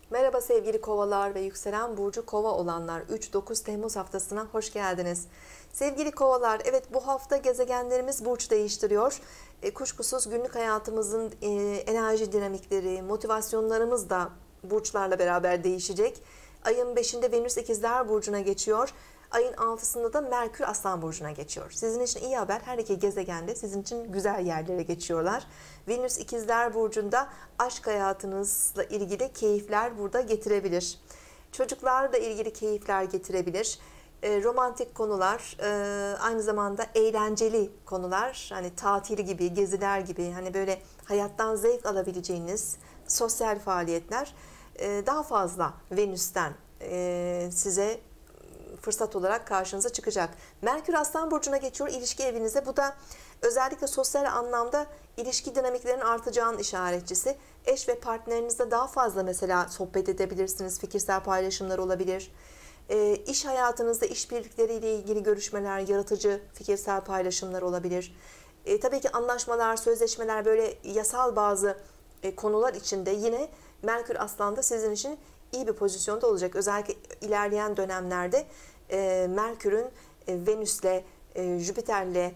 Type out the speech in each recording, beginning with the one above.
Merhaba sevgili kovalar ve yükselen burcu kova olanlar, 3-9 Temmuz haftasına hoş geldiniz. Sevgili kovalar, evet, bu hafta gezegenlerimiz burç değiştiriyor. Kuşkusuz günlük hayatımızın enerji dinamikleri, motivasyonlarımız da burçlarla beraber değişecek. Ayın 5'inde Venüs İkizler Burcu'na geçiyor. Ayın 6'sında da Merkür Aslan Burcu'na geçiyor. Sizin için iyi haber, her iki gezegen de sizin için güzel yerlere geçiyorlar. Venüs İkizler Burcu'nda aşk hayatınızla ilgili keyifler burada getirebilir. Çocuklarla ilgili keyifler getirebilir. Romantik konular, aynı zamanda eğlenceli konular, hani tatil gibi, geziler gibi, hani böyle hayattan zevk alabileceğiniz sosyal faaliyetler daha fazla Venüs'ten size fırsat olarak karşınıza çıkacak. Merkür Aslan Burcu'na geçiyor ilişki evinize. Bu da özellikle sosyal anlamda ilişki dinamiklerinin artacağının işaretçisi. Eş ve partnerinizle daha fazla mesela sohbet edebilirsiniz. Fikirsel paylaşımlar olabilir. İş hayatınızda işbirlikleriyle ilgili görüşmeler, yaratıcı fikirsel paylaşımlar olabilir. Tabii ki anlaşmalar, sözleşmeler, böyle yasal bazı konular içinde yine Merkür Aslan'da sizin için iyi bir pozisyonda olacak. Özellikle ilerleyen dönemlerde Merkür'ün Venüs'le, Jüpiter'le,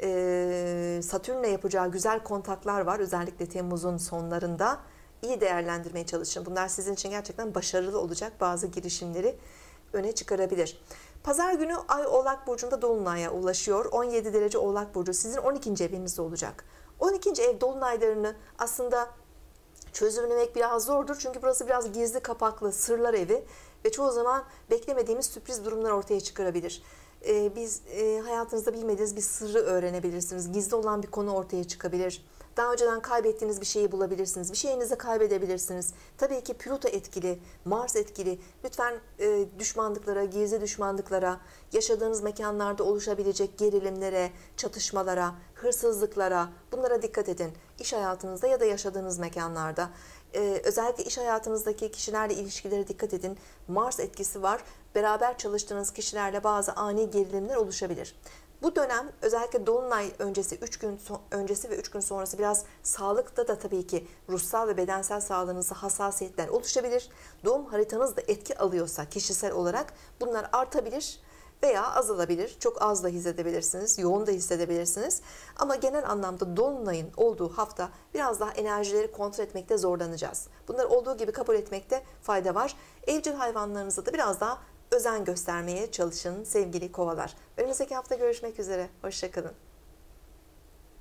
Satürn'le yapacağı güzel kontaklar var. Özellikle Temmuz'un sonlarında iyi değerlendirmeye çalışın. Bunlar sizin için gerçekten başarılı olacak bazı girişimleri öne çıkarabilir. Pazar günü Ay Oğlak Burcu'nda Dolunay'a ulaşıyor. 17 derece Oğlak Burcu sizin 12. evinizde olacak. 12. ev Dolunaylarını aslında çözümlemek biraz zordur. Çünkü burası biraz gizli kapaklı, sırlar evi ve çoğu zaman beklemediğimiz sürpriz durumlar ortaya çıkarabilir. Biz hayatınızda bilmediğiniz bir sırrı öğrenebilirsiniz. Gizli olan bir konu ortaya çıkabilir. Daha önceden kaybettiğiniz bir şeyi bulabilirsiniz. Bir şeyinizi kaybedebilirsiniz. Tabii ki Plüto etkili, Mars etkili. Lütfen düşmanlıklara, gizli düşmanlıklara, yaşadığınız mekanlarda oluşabilecek gerilimlere, çatışmalara, hırsızlıklara, bunlara dikkat edin. İş hayatınızda ya da yaşadığınız mekanlarda. Özellikle iş hayatınızdaki kişilerle ilişkilere dikkat edin. Mars etkisi var. Beraber çalıştığınız kişilerle bazı ani gerilimler oluşabilir. Bu dönem özellikle Dolunay öncesi 3 gün öncesi ve 3 gün sonrası biraz sağlıkta da tabii ki ruhsal ve bedensel sağlığınızda hassasiyetler oluşabilir. Doğum haritanız da etki alıyorsa kişisel olarak bunlar artabilir veya azalabilir. Çok az da hissedebilirsiniz, yoğun da hissedebilirsiniz. Ama genel anlamda Dolunay'ın olduğu hafta biraz daha enerjileri kontrol etmekte zorlanacağız. Bunları olduğu gibi kabul etmekte fayda var. Evcil hayvanlarınıza da biraz daha özen göstermeye çalışın sevgili kovalar. Önümüzdeki hafta görüşmek üzere. Hoşça kalın.